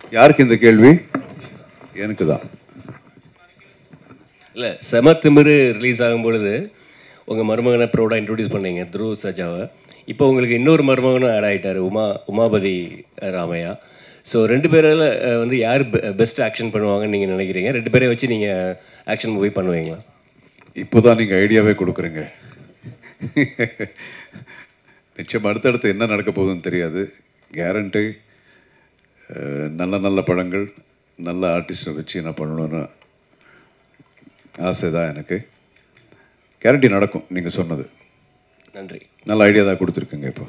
யாருக்கு இந்த கேள்வி? எனக்கு தான். இல்லை, செம திமிரு ரிலீஸ் ஆகும் பொழுது உங்கள் மருமகனை ப்ரௌடாக இன்ட்ரடியூஸ் பண்ணீங்க, துருவ் சஜாவை. இப்போ உங்களுக்கு இன்னொரு மருமகனும் ஆட் ஆகிட்டார், உமாபதி ராமையா. ஸோ 2 பேரில் வந்து யார் பெஸ்ட் ஆக்ஷன் பண்ணுவாங்கன்னு நீங்கள் நினைக்கிறீங்க? 2 பேரை வச்சு நீங்கள் ஆக்ஷன் மூவி பண்ணுவீங்களா? இப்போ தான் நீங்கள் ஐடியாவே கொடுக்குறீங்க. நிச்சயம் அடுத்தடுத்து என்ன நடக்க போகுதுன்னு தெரியாது. கேரண்டி நல்ல நல்ல படங்கள், நல்ல ஆர்டிஸ்ட்டை வச்சு என்ன பண்ணணும்னு ஆசை தான் எனக்கு. கேரண்டி நடக்கும். நீங்கள் சொன்னது நன்றி. நல்ல ஐடியா தான் கொடுத்துருக்குங்க. இப்போ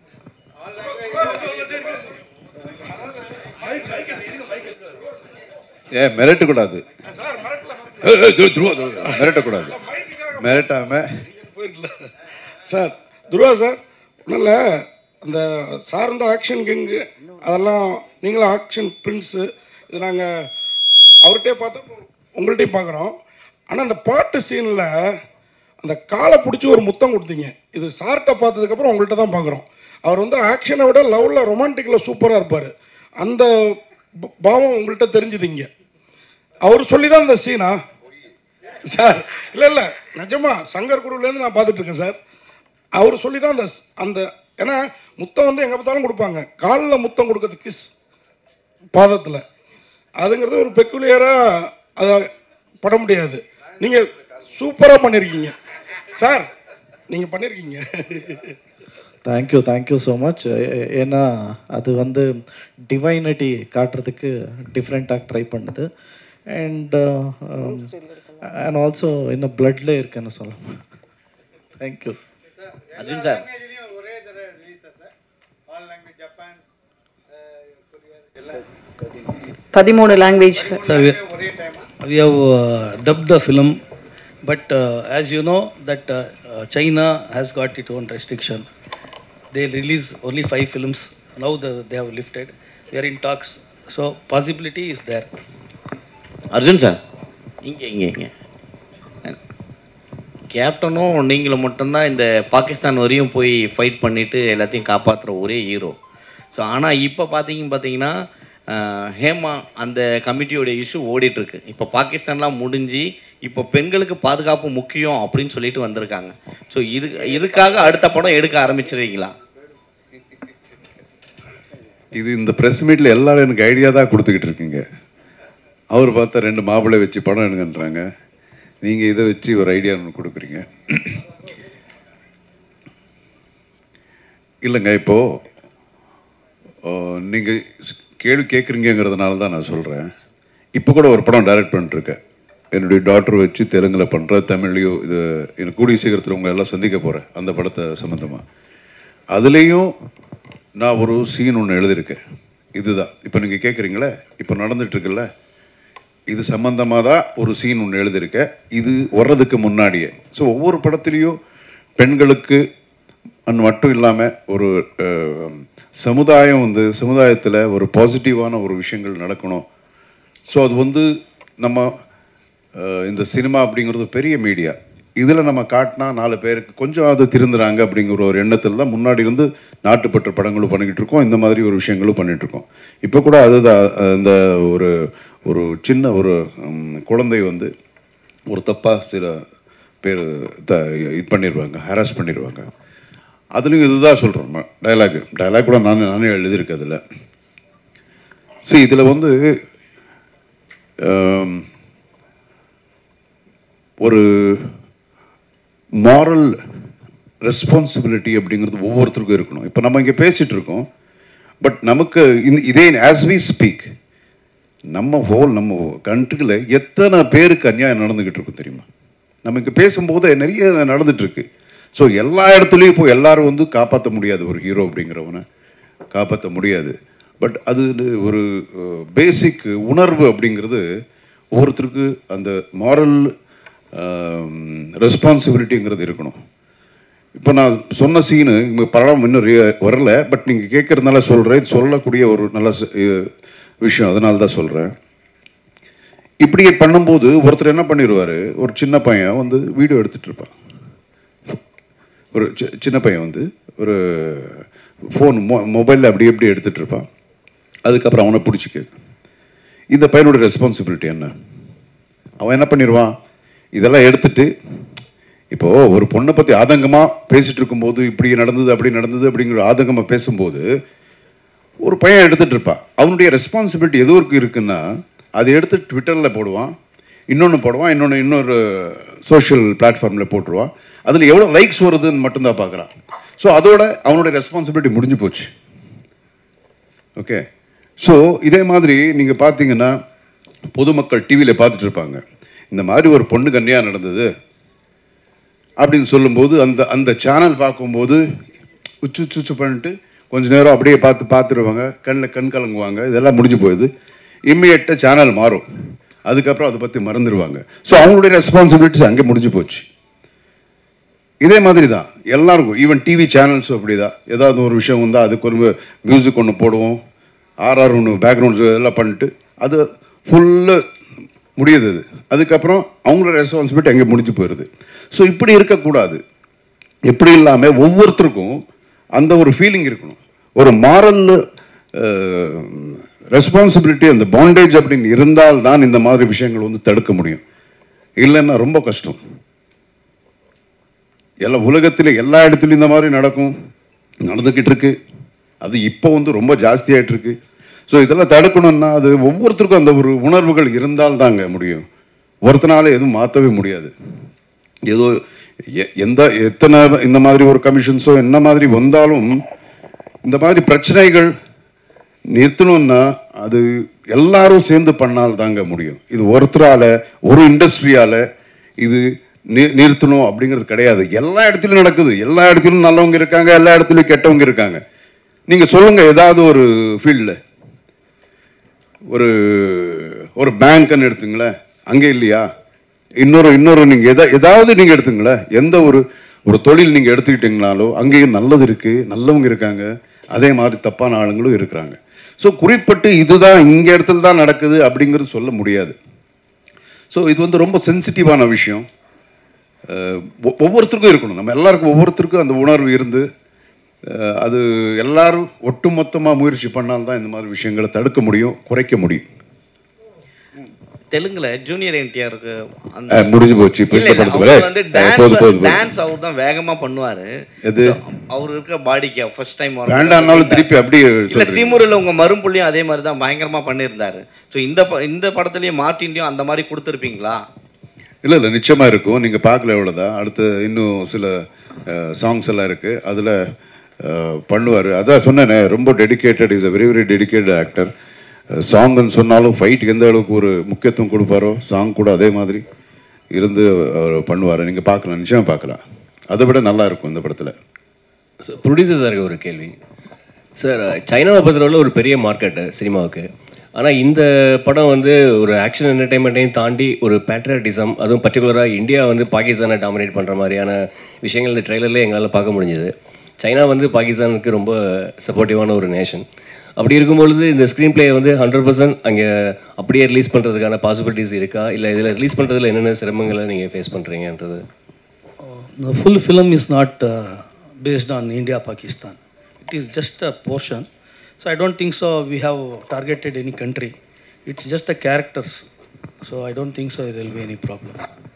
மிரட்டக்கூடாது, மிரட்டக்கூடாது, மிரட்டாம சார். துருவா சார் நல்ல அந்த சார்ந்த ஆக்ஷன் கிங்கு, அதெல்லாம் நீங்களும் ஆக்ஷன் பிரின்ஸு. இது நாங்கள் அவர்கிட்டே பார்த்தோம், உங்கள்கிட்டையும் பார்க்குறோம். ஆனால் அந்த பாட்டு சீனில் அந்த காலை பிடிச்சி ஒரு முத்தம் கொடுத்தீங்க. இது சார்கிட்ட பார்த்ததுக்கப்புறம் உங்கள்கிட்ட தான் பார்க்குறோம். அவர் வந்து ஆக்ஷனை விட லவ்வில் ரொமான்டிக்கில் சூப்பராக இருப்பார். அந்த பாவம் உங்கள்கிட்ட தெரிஞ்சுதிங்க. அவர் சொல்லி தான் இந்த சீனா சார்? இல்லை நிஜமா சங்கர் குருவிலேருந்து நான் பார்த்துட்ருக்கேன் சார். அவர் சொல்லி தான் அந்த ஏன்னா முத்தம் வந்து எங்கே பார்த்தாலும் கொடுப்பாங்க. காலில் முத்தம் கொடுக்கறது கிஸ் பாதத்தில், அதுங்கிறது ஒரு பெக்குலியராக அதை பட முடியாது. நீங்கள் சூப்பராக பண்ணியிருக்கீங்க சார், நீங்கள் பண்ணியிருக்கீங்க. Thank you so much. ஏன்னா அது வந்து டிவைனிட்டி காட்டுறதுக்கு டிஃப்ரெண்ட்டாக ட்ரை பண்ணுது. அண்ட் ஆல்சோ இன்னும் பிளட்ல இருக்குன்னு சொல்லலாம். Thank you. Arjun sir, 13 language. Sir, we have dubbed the film, but as you know that China has got its own restriction. They release only 5 films. Now they have lifted. We are in talks. So possibility is there. Arjun sir, இங்கே கேப்டனும் நீங்களும் மட்டும்தான் இந்த பாகிஸ்தான் வரையும் போய் fight பண்ணிவிட்டு எல்லாத்தையும் காப்பாற்றுற ஒரே ஹீரோ. ஸோ ஆனால் இப்போ பார்த்தீங்கன்னா ஹேமா அந்த கமிட்டியோட இஷ்யூ ஓடிட்டுருக்கு. இப்போ பாகிஸ்தான்லாம் முடிஞ்சு இப்போ பெண்களுக்கு பாதுகாப்பு முக்கியம் அப்படின்னு சொல்லிட்டு வந்திருக்காங்க. ஸோ இதுக்காக அடுத்த படம் எடுக்க ஆரம்பிச்சிருவீங்களா? இது இந்த ப்ரெஸ் மீட்டில் எல்லாரும் எனக்கு ஐடியா தான் கொடுத்துக்கிட்டு இருக்கீங்க. அவர் பார்த்தா 2 மாப்பிள்ளை வச்சு படம் எடுங்கன்றாங்க. நீங்கள் இதை வச்சு ஒரு ஐடியா ஒன்று கொடுக்குறீங்க. இல்லைங்க, இப்போது நீங்கள் கேள்வி கேட்குறீங்கிறதுனால தான் நான் சொல்கிறேன். இப்போ கூட ஒரு படம் டைரக்ட் பண்ணிட்டுருக்கேன். என்னுடைய டாக்டர் வச்சு தெலுங்கில் பண்ணுற, தமிழ்லையோ இது எனக்கு கூடிய சீக்கிரத்தில் உங்களை எல்லாம் சந்திக்க போகிறேன் அந்த படத்தை சம்மந்தமாக. அதுலேயும் நான் ஒரு சீன் ஒன்று எழுதியிருக்கேன். இதுதான் இப்போ நீங்கள் கேட்குறீங்களே, இப்போ நடந்துகிட்ருக்குல்ல, இது சம்மந்தமாக தான் ஒரு சீன் ஒன்று எழுதியிருக்கேன். இது வர்றதுக்கு முன்னாடியே. ஸோ ஒவ்வொரு படத்துலேயும் பெண்களுக்கு மட்டும் இல்லாமல் ஒரு சமுதாயம் வந்து சமுதாயத்தில் ஒரு பாசிட்டிவான ஒரு விஷயங்கள் நடக்கணும். ஸோ அது வந்து நம்ம இந்த சினிமா அப்படிங்கிறது பெரிய மீடியா, இதில் நம்ம காட்டினா 4 பேருக்கு கொஞ்சம் அது திருந்துறாங்க அப்படிங்கிற ஒரு எண்ணத்தில் தான் முன்னாடி வந்து நாட்டுப்பற்ற படங்களும் பண்ணிக்கிட்டு இருக்கோம், இந்த மாதிரி ஒரு விஷயங்களும் பண்ணிகிட்ருக்கோம். இப்போ கூட அதுதான் இந்த ஒரு சின்ன ஒரு குழந்தை வந்து ஒரு தப்பாக சில பேர் இது பண்ணிடுவாங்க, ஹராஸ் பண்ணிடுவாங்க. அதுலேயும் இதுதான் சொல்கிறோம். டைலாக் கூட நானே எழுதியிருக்கேன் அதில். சரி, இதில் வந்து ஒரு மாரல் ரெஸ்பான்சிபிலிட்டி அப்படிங்கிறது ஒவ்வொருத்தருக்கும் இருக்கணும். இப்போ நம்ம இங்கே பேசிகிட்டு இருக்கோம், பட் நமக்கு இதே ஆஸ் வி ஸ்பீக் நம்ம கண்ட்ரியில் எத்தனை பேருக்கு அநியாயம் நடந்துக்கிட்டு இருக்கும் தெரியுமா? நம்ம இங்கே பேசும்போது நிறைய நடந்துகிட்ருக்கு. ஸோ எல்லா இடத்துலையும் இப்போ எல்லாரும் வந்து காப்பாற்ற முடியாது, ஒரு ஹீரோ அப்படிங்கிறவனை காப்பாற்ற முடியாது. பட் அது ஒரு பேசிக் உணர்வு அப்படிங்கிறது ஒவ்வொருத்தருக்கு அந்த மாரல் ரெஸ்பான்சிபிலிட்டிங்கிறது இருக்கணும். இப்போ நான் சொன்ன சீனு இங்கே படம் இன்னும் வரல, பட் நீங்கள் கேட்குறதுனால சொல்கிறேன். சொல்லக்கூடிய ஒரு நல்ல விஷயம், அதனால தான் சொல்கிறேன். இப்படியே பண்ணும்போது ஒருத்தர் என்ன பண்ணிடுவார், ஒரு சின்ன பையன் வந்து வீடியோ எடுத்துகிட்டு இருப்பான். ஒரு சின்ன பையன் வந்து ஒரு ஃபோன் மொபைலில் அப்படி எப்படி எடுத்துகிட்டு இருப்பான். அதுக்கப்புறம் அவனை பிடிச்சி கேட்கும், இந்த பையனோட ரெஸ்பான்சிபிலிட்டி என்ன? அவன் என்ன பண்ணிடுவான், இதெல்லாம் எடுத்துட்டு இப்போது ஒரு பொண்ணை பற்றி ஆதங்கமாக பேசிகிட்டு இருக்கும்போது இப்படி நடந்தது அப்படி நடந்தது அப்படிங்கிற ஆதங்கமாக பேசும்போது ஒரு பையன் எடுத்துகிட்டு இருப்பான். அவனுடைய ரெஸ்பான்சிபிலிட்டி எது வரைக்கும் இருக்குன்னா, அதை எடுத்து ட்விட்டரில் போடுவான், இன்னொன்று போடுவான், இன்னொரு சோஷியல் பிளாட்ஃபார்மில் போட்டுருவான். அதில் எவ்வளோ லைக்ஸ் வருதுன்னு மட்டும்தான் பார்க்குறான். ஸோ அதோட அவனுடைய ரெஸ்பான்சிபிலிட்டி முடிஞ்சு போச்சு. ஓகே, ஸோ இதே மாதிரி நீங்கள் பார்த்தீங்கன்னா பொதுமக்கள் டிவியில் பார்த்துட்டு இருப்பாங்க, இந்த மாதிரி ஒரு பொண்ணுக்கு அந்நியம் நடந்தது அப்படின்னு சொல்லும்போது அந்த சேனல் பார்க்கும்போது உச்சு பண்ணிட்டு கொஞ்ச நேரம் அப்படியே பார்த்துருவாங்க, கண் கலங்குவாங்க, இதெல்லாம் முடிஞ்சு போயிடுது. இம்மிடியட்டாக சேனல் மாறும், அதுக்கப்புறம் அதை பற்றி மறந்துடுவாங்க. ஸோ அவங்களுடைய ரெஸ்பான்சிபிலிட்டிஸ் அங்கே முடிஞ்சு போச்சு. இதே மாதிரி தான் எல்லாருக்கும், ஈவன் டிவி சேனல்ஸும் அப்படி தான். ஏதாவது ஒரு விஷயம் வந்தால் அதுக்கு ஒரு மியூசிக் ஒன்று போடுவோம், ஆர்ஆர் ஒன்று பேக்ரவுண்ட்ஸ் இதெல்லாம் பண்ணிட்டு அது ஃபுல்லாக முடியுது. அதுக்கப்புறம் அவங்களோட ரெஸ்பான்சிபிலிட்டி அங்கே முடிஞ்சு போயிடுது. ஸோ இப்படி இருக்கக்கூடாது. எப்படி இல்லாமல் ஒவ்வொருத்தருக்கும் அந்த ஒரு ஃபீலிங் இருக்கணும், ஒரு மாரல் ரெஸ்பான்சிபிலிட்டி, அந்த பாண்டேஜ் அப்படின்னு இருந்தால் தான் இந்த மாதிரி விஷயங்கள் வந்து தடுக்க முடியும். இல்லைன்னா ரொம்ப கஷ்டம். எல்லா உலகத்தில் எல்லா இடத்துலையும் இந்த மாதிரி நடந்துக்கிட்டு இருக்கு. அது இப்போ வந்து ரொம்ப ஜாஸ்தியாகிட்டு இருக்கு. ஸோ இதெல்லாம் தடுக்கணும்னா அது ஒவ்வொருத்தருக்கும் அந்த ஒரு உணர்வுகள் இருந்தால் தாங்க முடியும். ஒருத்தனால எதுவும் மாற்றவே முடியாது. ஏதோ எத்தனை இந்த மாதிரி ஒரு கமிஷன்ஸோ என்ன மாதிரி வந்தாலும் இந்த மாதிரி பிரச்சனைகள் நிறுத்தணும்னா அது எல்லாரும் சேர்ந்து பண்ணால் தாங்க முடியும். இது ஒருத்தரால ஒரு இண்டஸ்ட்ரியால இது நிறுத்தணும் அப்படிங்கிறது கிடையாது. எல்லா இடத்துலையும் நடக்குது, எல்லா இடத்துலையும் நல்லவங்க இருக்காங்க, எல்லா இடத்துலையும் கெட்டவங்க இருக்காங்க. நீங்கள் சொல்லுங்க, ஏதாவது ஒரு ஃபீல்டில் ஒரு பேங்க்னு எடுத்துங்களேன், அங்கே இல்லையா? இன்னொரு நீங்கள் ஏதாவது நீங்கள் எடுத்துங்களேன், எந்த ஒரு தொழில் நீங்கள் எடுத்துக்கிட்டீங்கனாலும் அங்கேயும் நல்லது இருக்குது, நல்லவங்க இருக்காங்க, அதே மாதிரி தப்பான ஆளுங்களும் இருக்கிறாங்க. ஸோ குறிப்பிட்டு இதுதான் இங்கே இடத்துல தான் நடக்குது அப்படிங்கிறது சொல்ல முடியாது. ஸோ இது வந்து ரொம்ப சென்சிட்டிவான விஷயம். ஒவ்வொருத்தருக்கும் இருக்கணும், நம்ம எல்லாருக்கும் ஒவ்வொருத்தருக்கும் அந்த உணர்வு இருந்து அது எல்லாரும் ஒட்டுமொத்தமாக முயற்சி பண்ணால்தான் இந்த மாதிரி விஷயங்களை தடுக்க முடியும், குறைக்க முடியும். தெலுங்குல ஜூனியர் என்டிஆருக்கு முடிஞ்சு போச்சு. வந்து டான்ஸ் அவர் தான் வேகமா பண்ணுவாரு. அவர் இருக்கிற பாடிக்கு ஃபர்ஸ்ட் டைம் வேண்டாம்னாலும் திருப்பி அப்படியே இல்ல, திமுறில் உங்க மரும்புள்ளியும் அதே மாதிரி தான் பயங்கரமா பண்ணியிருந்தாரு. ஸோ இந்த படத்துலயும் மார்ட்டின்லையும் அந்த மாதிரி கொடுத்துருப்பீங்களா? இல்லை நிச்சயமா இருக்கும். நீங்கள் பார்க்கல எவ்வளோதான். அடுத்து இன்னும் சில சாங்ஸ் எல்லாம் இருக்கு, அதில் பண்ணுவார். அதான் சொன்னேனே, ரொம்ப dedicated, is a very very dedicated actor. சாங்குன்னு சொன்னாலும் ஃபைட்டுக்கு எந்த அளவுக்கு ஒரு முக்கியத்துவம் கொடுப்பாரோ சாங் கூட அதே மாதிரி இருந்து அவர் பண்ணுவார். நீங்கள் பார்க்கலாம், நிச்சயம் பார்க்கலாம். அதை விட நல்லா இருக்கும் இந்த படத்தில். ப்ரொடியூசர் சாருக்கு ஒரு கேள்வி சார். சைனாவை பொறுத்தவரை ஒரு பெரிய மார்க்கெட்டு சினிமாவுக்கு. ஆனால் இந்த படம் வந்து ஒரு ஆக்ஷன் என்டர்டைன்மெண்ட்டையும் தாண்டி ஒரு பேட்ரியாட்டிசம், அதுவும் பர்டிகுலராக இந்தியா வந்து பாகிஸ்தானை டாமினேட் பண்ணுற மாதிரியான விஷயங்கள் இந்த ட்ரெய்லர்லேயே எங்களால் பார்க்க முடிஞ்சுது. சைனா வந்து பாகிஸ்தானுக்கு ரொம்ப சப்போர்ட்டிவான ஒரு நேஷன். அப்படி இருக்கும்பொழுது இந்த ஸ்க்ரீன் பிளே வந்து 100% அங்கே அப்படியே ரிலீஸ் பண்ணுறதுக்கான பாசிபிலிட்டிஸ் இருக்கா, இல்லை இதில் ரிலீஸ் பண்ணுறதுல என்னென்ன சிரமங்களை நீங்கள் ஃபேஸ் பண்ணுறீங்கன்றது? The full film is not based on India Pakistan. It is just a portion. So I don't think so we have targeted any country. It's just the characters. So I don't think so there will be any problem.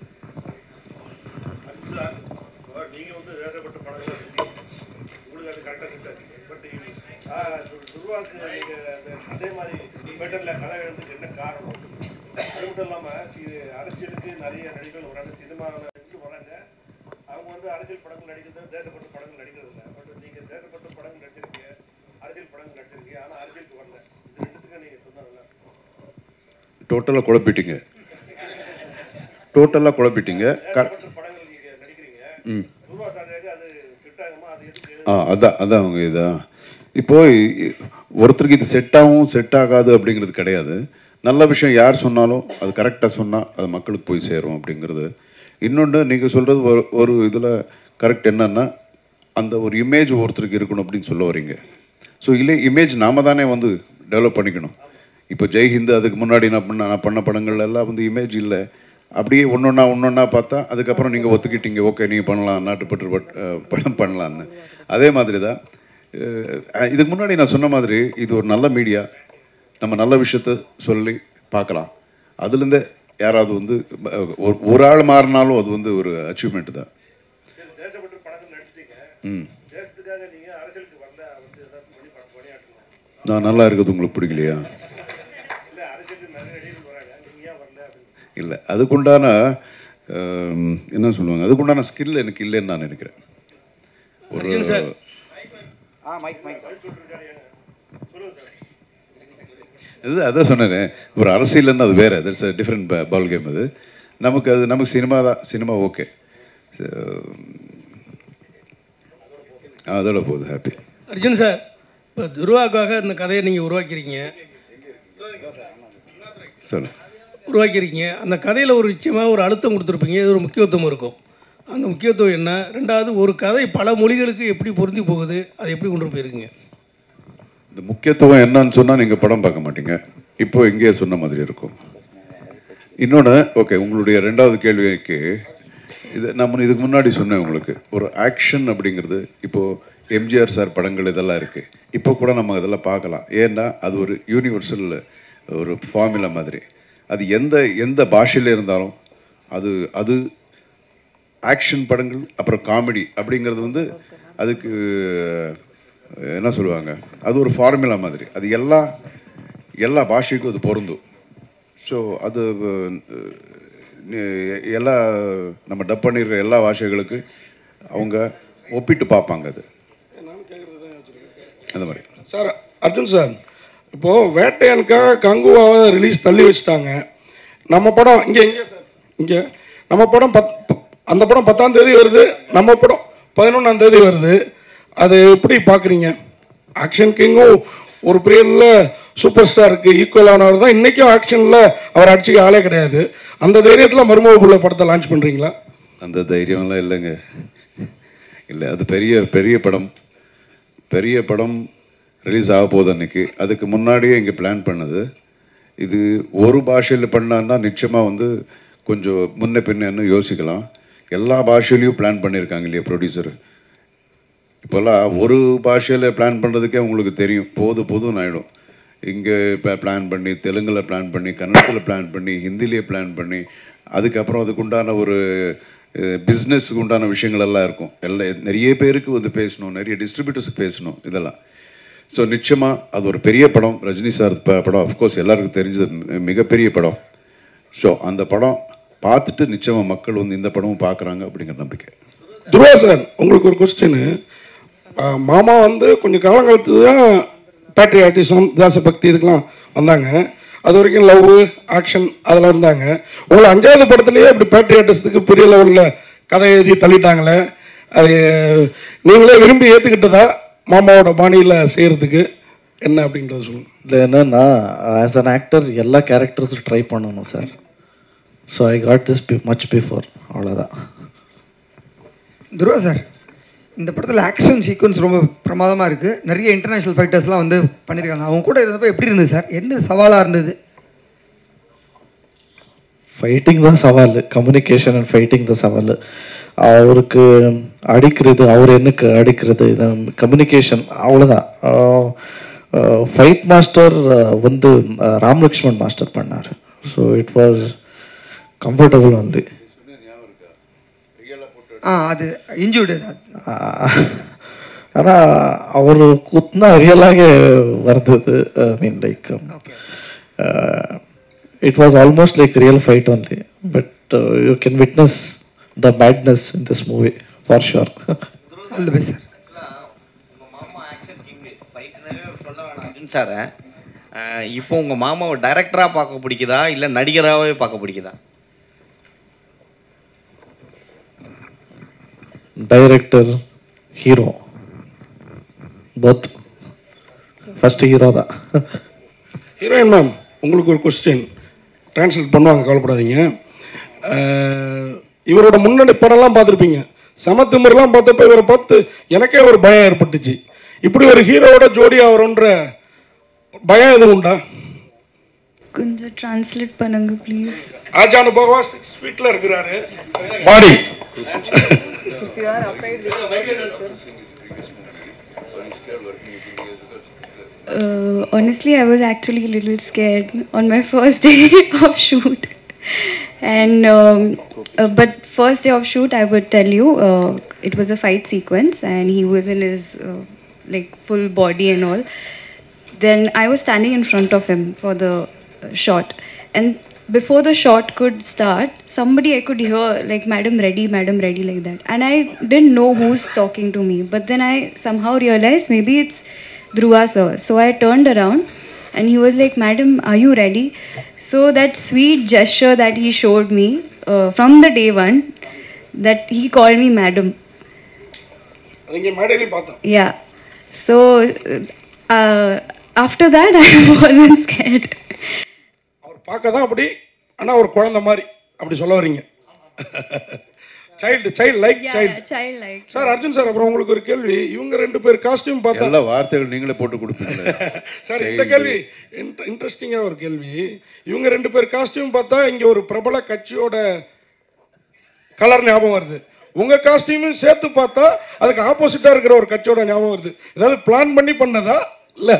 அதே மாதிரி பெட்டரில் கலை எழுதுக்கு என்ன காரணம்? அது மட்டும் இல்லாமல் அரசியலுக்கு நிறைய நடிகர்கள் வராங்க, சினிமாவில் வராங்க. அவங்க வந்து அரசியல் படங்கள் நடிக்கிறது, தேசப்பட்ட படங்கள் நடிக்கிறது இல்லை. பட் நீங்கள் தேசப்பட்ட படங்கள் நடிச்சிருக்கீங்க, அரசியல் படங்கள் நடிச்சிருக்கீங்க, ஆனால் அரசியலுக்கு வரல. இது ரெண்டுத்துக்கு நீங்கள் சொன்னாங்கல்ல, டோட்டலாக குழப்பிட்டீங்க. டோட்டலாக குழப்பிட்டீங்க. படங்கள் நீங்கள் நடிக்கிறீங்க, துருவா சாருக்கு அது செட் ஆகுமா? அது எதுக்கு? அதான் அவங்க இதான் இப்போ ஒருத்தருக்கு இது செட் ஆகும் செட் ஆகாது அப்படிங்கிறது கிடையாது. நல்ல விஷயம் யார் சொன்னாலும் அது கரெக்டாக சொன்னால் அது மக்களுக்கு போய் சேரும் அப்படிங்கிறது. இன்னொன்று நீங்கள் சொல்கிறது ஒரு இதில் கரெக்ட். என்னன்னா அந்த ஒரு இமேஜ் ஒருத்தருக்கு இருக்கணும் அப்படின்னு சொல்ல வரீங்க. ஸோ இல்லை, இமேஜ் நாம தானே வந்து டெவலப் பண்ணிக்கணும். இப்போ ஜெய்ஹிந்த் அதுக்கு முன்னாடி நான் பண்ண படங்கள் எல்லாம் வந்து இமேஜ் இல்லை. அப்படியே ஒன்றொன்னா பார்த்தா அதுக்கப்புறம் நீங்கள் ஒத்துக்கிட்டீங்க, ஓகே நீங்கள் பண்ணலாம், நாட்டுப்பற்று படம் பண்ணலான்னு. அதே மாதிரி தான் இதுக்கு முன்னாடி நான் சொன்ன மாதிரி இது ஒரு நல்ல மீடியா. நம்ம நல்ல விஷயத்த சொல்லி பார்க்கலாம். அதுலேருந்து யாராவது வந்து ஒரு ஆள் மாறினாலும் அது வந்து ஒரு அச்சீவ்மெண்ட் தான். நான் நல்லா இருக்கிறது உங்களுக்கு பிடிக்கலையா? இல்லை, அதுக்குண்டான என்ன சொல்லுவாங்க, அதுக்குண்டான ஸ்கில் எனக்கு இல்லைன்னு நான் நினைக்கிறேன். இது அதான் சொன்னேன், ஒரு அரசியல்னு அது வேறு, that's a different ball game. அது நமக்கு சினிமா தான், சினிமா ஓகே, அதோட போகுது. ஹாப்பி. அர்ஜுன் சார், இப்போ துருவாக்காக இந்த கதையை நீங்கள் உருவாக்கியிருக்கீங்க, அந்த கதையில் ஒரு நிச்சயமாக ஒரு அழுத்தம் கொடுத்துருப்பீங்க, இது ஒரு முக்கியத்துவம் இருக்கும். அந்த முக்கியத்துவம் என்ன? ரெண்டாவது, ஒரு கதை பல மொழிகளுக்கு எப்படி பொருந்தி போகுது, அதை எப்படி கொண்டு போயிருக்கீங்க? இந்த முக்கியத்துவம் என்னன்னு சொன்னால் நீங்கள் படம் பார்க்க மாட்டீங்க, இப்போ இங்கேயே சொன்ன மாதிரி இருக்கும். இன்னொன்று, ஓகே, உங்களுடைய ரெண்டாவது கேள்விக்கு இது நான் இதுக்கு முன்னாடி சொன்னேன் உங்களுக்கு. ஒரு ஆக்ஷன் அப்படிங்கிறது இப்போது எம்ஜிஆர் சார் படங்கள் இதெல்லாம் இருக்குது, இப்போ கூட நம்ம அதெல்லாம் பார்க்கலாம். ஏன்னா அது ஒரு யூனிவர்சல் ஒரு ஃபார்முலா மாதிரி. அது எந்த பாஷையில் இருந்தாலும் அது ஆக்ஷன் படங்கள் அப்புறம் காமெடி அப்படிங்கிறது வந்து அதுக்கு என்ன சொல்லுவாங்க, அது ஒரு ஃபார்முலா மாதிரி. அது எல்லா பாஷைக்கும் அது பொருந்தும். ஸோ அது எல்லா நம்ம டப் பண்ணிடுற எல்லா பாஷைகளுக்கு அவங்க ஒப்பிட்டு பார்ப்பாங்க. அது அந்த மாதிரி. சார், அர்ஜுன் சார், இப்போது வேட்டையனுக்காக கங்குவாவை ரிலீஸ் தள்ளி வச்சுட்டாங்க. நம்ம படம் இங்கே நம்ம படம் அந்த படம் 10ஆம் தேதி வருது, நம்ம படம் 11ஆம் தேதி வருது. அது எப்படி பார்க்குறீங்க? ஆக்ஷன் கிங்கும் ஒரு பீரியடில் சூப்பர் ஸ்டாருக்கு ஈக்குவலானவர் தான், இன்றைக்கும் ஆக்ஷனில் அவர் அடிச்சுக்க ஆளே கிடையாது. அந்த தைரியத்தில் மருமகப்புள்ள படத்தை லான்ச் பண்ணுறீங்களா? அந்த தைரியம்லாம் இல்லைங்க. இல்லை, அது பெரிய படம் ரிலீஸ் ஆக போகுது அன்றைக்கி. அதுக்கு முன்னாடியே இங்கே பிளான் பண்ணது. இது ஒரு பாஷையில் பண்ணான்னா நிச்சயமாக வந்து கொஞ்சம் முன்ன பின்னு யோசிக்கலாம். எல்லா பாஷையிலையும் பிளான் பண்ணியிருக்காங்க இல்லையா ப்ரொடியூசர். இப்போல்லாம் ஒரு பாஷையில் பிளான் பண்ணுறதுக்கே உங்களுக்கு தெரியும், போதும்னு ஆகிடும். இங்கே இப்போ பிளான் பண்ணி, தெலுங்கில் பிளான் பண்ணி, கன்னடத்தில் பிளான் பண்ணி, ஹிந்திலேயே பிளான் பண்ணி, அதுக்கப்புறம் அதுக்குண்டான ஒரு பிஸ்னஸுக்கு உண்டான விஷயங்கள் எல்லாம் இருக்கும். நிறைய பேருக்கு வந்து பேசணும், நிறைய டிஸ்ட்ரிபியூட்டர்ஸுக்கு பேசணும், இதெல்லாம். ஸோ நிச்சயமாக அது ஒரு பெரிய படம், ரஜினி சார் படம். அஃப்கோர்ஸ் எல்லாருக்கும் தெரிஞ்சது, மிகப்பெரிய படம். ஸோ அந்த படம் பார்த்துட்டு நிச்சயமாக மக்கள் வந்து இந்த படமும் பார்க்குறாங்க அப்படிங்கிற நம்பிக்கை. துருவா சார், உங்களுக்கு ஒரு கொஸ்டின். மாமா வந்து கொஞ்சம் காலம் கழித்து தான் பேட்ரியாட்டிசம், தேசபக்தி இதுக்கெல்லாம் வந்தாங்க. அது வரைக்கும் லவ், ஆக்ஷன் அதெல்லாம் இருந்தாங்க. உங்களை 5வது படத்துலேயே இப்படி பேட்ரியாட்டிசத்துக்கு பெரிய லெவலில் கதை எழுதி தள்ளிட்டாங்களே, அது நீங்களே விரும்பி ஏற்றுக்கிட்டதா மாமாவோட பாணியில் செய்கிறதுக்கு என்ன அப்படின்றத சொல்லுங்கள். இல்லை, என்னன்னா ஆஸ் அன் ஆக்டர் எல்லா கேரக்டர்ஸும் ட்ரை பண்ணணும் sir. So I got this much before, அவ்வளோதான். துருவா சார், இந்த படத்தில் ஆக்ஷன் சீக்வன்ஸ் ரொம்ப பிரமாதமாக இருக்குது. நிறைய இன்டர்நேஷ்னல் ஃபைட்டர்ஸ்லாம் வந்து பண்ணியிருக்காங்க. அவங்க கூட இருந்தப்போ எப்படி இருந்தது சார்? என்ன சவாலாக இருந்தது? ஃபைட்டிங் தான் சவால், கம்யூனிகேஷன் அண்ட் ஃபைட்டிங் தான் சவால். அவருக்கு அடிக்கிறது, அவர் எனக்கு அடிக்கிறது, இது கம்யூனிகேஷன், அவ்வளோதான். ஃபைட் மாஸ்டர் வந்து ராம் லக்ஷ்மண் மாஸ்டர் பண்ணார். So it was comfortable only. அது இன்ஜூர்டு. ஆனால் அவர் குத்துனா ரியலாக வருது. I mean like it was almost like real fight only, but you can witness the madness in this movie for sure. all the best sir. உங்க மாமா action king fight நிறைய சொல்ல வேணாம் அர்ஜுன் சார். இப்போ உங்க மாமாவை டைரக்டரா பார்க்க பிடிக்குதா இல்ல நடிகராகவே பார்க்க பிடிக்குதா? Director, hero, both. First hero தான். ஹீரோயின் மேம், உங்களுக்கு ஒரு கொஸ்டின் ட்ரான்ஸ்லேட் பண்ணுவாங்க, கவலைப்படாதீங்க. இவரோட முன்னாடி படம்லாம் பார்த்துருப்பீங்க. சமத்திமர்லாம் பார்த்தப்ப இவரை பார்த்து எனக்கே ஒரு பயம் ஏற்பட்டுச்சு. இப்படி ஒரு ஹீரோவோட ஜோடி ஆகிறோன்ற பயம் எதுவும் உண்டா? கொஞ்சம் ட்ரான்ஸ்லேட் பண்ணுங்க ப்ளீஸ். ஆஜானுபாவா 6 ஃபீட்ல இருக்கிறாரு பாடி. Honestly, I was actually a little scared on my first day of shoot. And but first day of shoot, I would tell you, it was a fight sequence, and he was in his like full body and all. Then I was standing in front of him for the shot, and before the shot could start, somebody I could hear like madam ready," like that, and I didn't know who's talking to me. But then I somehow realized maybe it's Dhruva sir. So I turned around, and he was like, "Madam, are you ready?" So that sweet gesture that he showed me from the day one, that he called me madam. Yeah. So after that, I wasn't scared. அவர் பார்க்க தான் அப்படி, ஆனால் ஒரு குழந்தை மாதிரி அப்படி சொல்ல வரீங்க. Child like Childlike. Sir Arjun sir, அப்புறம் உங்களுக்கு ஒரு கேள்வி. இவங்க 2 பேர் காஸ்டியூம் பார்த்தா எல்லா வார்த்தைகள் நீங்களே போட்டு கொடுப்பீங்களே சார், இந்த கேள்வி இன்ட்ரெஸ்டிங்காக ஒரு கேள்வி. இவங்க 2 பேர் காஸ்டியூம் பார்த்தா இங்கே ஒரு பிரபல கட்சியோட கலர் ஞாபகம் வருது. உங்க காஸ்டியூமும் சேர்த்து பார்த்தா அதுக்கு ஆப்போசிட்டா இருக்கிற ஒரு கட்சியோட ஞாபகம் வருது. ஏதாவது பிளான் பண்ணி பண்ணதா இல்ல?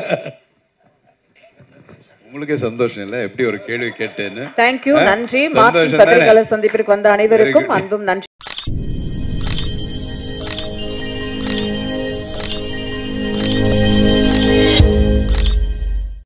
உங்களுக்கே சந்தோஷம் இல்லை எப்படி ஒரு கேள்வி கேட்டேன்னு? தேங்க்யூ, நன்றி. சந்தோஷம் தானே? பத்திரிகையாளர் சந்திப்பிற்கு வந்த அனைவருக்கும் அன்பும் நன்றி.